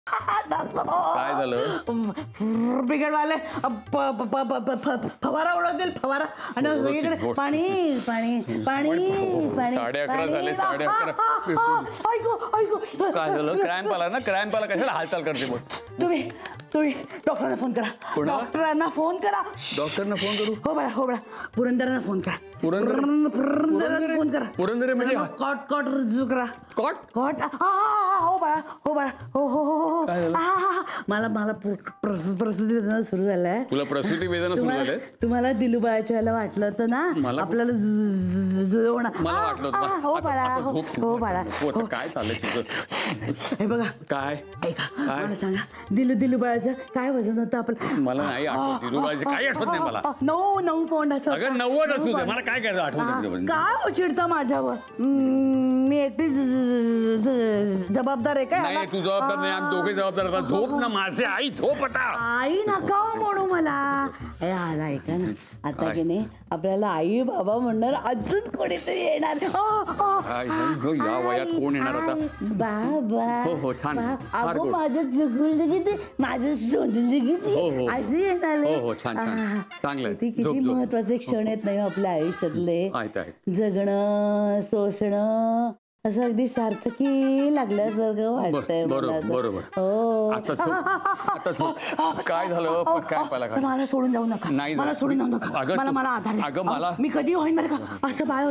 काय झालं? बिघडवाले फवारा उडवतील फवारा आणि सगळीकडे पाणी पाणी पाणी पाणी. 11:30 झाले 11:30. ऐकू ऐकू काय झालं? क्रॅम्प आला ना? क्रॅम्प आला कशाला हालचाल करते मग? तुम्ही डॉक्टरांना फोन करा. डॉक्टरांना फोन करा. डॉक्टरना फोन करू? हो बाळा पुरंदरांना फोन करा. पुरंदर फोन करा. पुरंदर म्हणजे कॉट रुजू करा. कॉट हो बाळा हो हो हो मला प्रसूती वेदना सुरू झालाय. तुला प्रसूती वेदना सुरू झाल्या? तुम्हाला दिलूबाळाच्या वेळेला वाटलं होतं ना आपल्याला जुळवणार. मला वाटलं होतं. हो बाळा हो बाळा. काय चाललंय तुझं? हे बघा काय ऐका मला सांगा दिलूबाळाचं काय वजन होतं आपलं? मला नाही आठवत. दिलूबाळाचं काही आठवत नाही मला. 9 पौंडाचं. अगं 90 असू दे, मला काय करायचं आठवत. काय चिडता माझ्यावर? मी एकटी जबाबदार आहे काय? नाही तू जबाबदार नाही, आम्ही दोघे जबाबदार. झोप ना माझे आई, झोप आता. आई नका म्हणू मला. ऐका ना आता की नाही आपल्याला आई बाबा म्हणणार अजून कोणीतरी येणार. या वयात कोण येणार आता? बाबा हो छान. अगो माझं जुगुल किती माझं सोनली किती अशी येणार. हो छान छान चांगलं. किती महत्वाचे क्षण आहेत नाही आपल्या आयुष्यातले. जगणं सोसणं असं अगदी सार्थकी लागल्यासारखं वाटतंय. बरोबर. आता काय झालं? काय पाहिला? मला सोडून जाऊ नका. नाही मला सोडून जाऊ नका. मला आधार. अगं मला मी कधी होईन बरं का असं बाळ.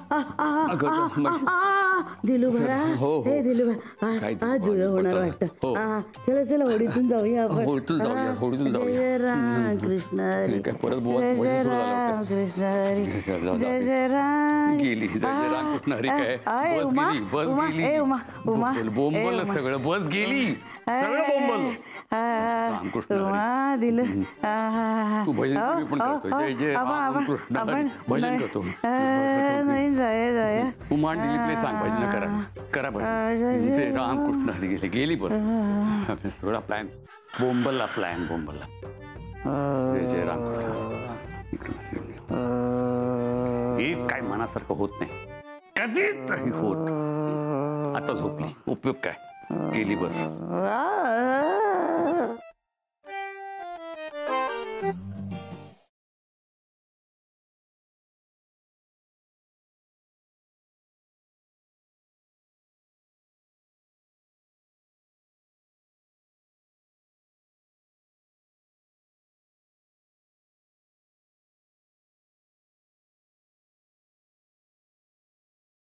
दिलू भरा हे दिलू भरा जुळ होणार वाटतं. चला होडीतून जाऊया आपण. होडीतून जाऊया. राम कृष्ण परत राम कृष्ण जय राम गेली. जय राम कृष्ण हरी. काय बस गेली बोंबल सगळं. बस गेली सगळं बोंबल. रामकृष्ण दिलं. तू भजन पण करतो. जय जय रामकृष्ण हरी भजन करतो. तू मान दिलीपले सांग भजन करा भजन. जय रामकृष्ण हरी गेली बस. सगळा प्लॅन बोंबलला. जय जय रामकृष्ण. एक काय मनासारखं होत नाही कधीच होत. आता झोपली उपयोग काय? गेली बस.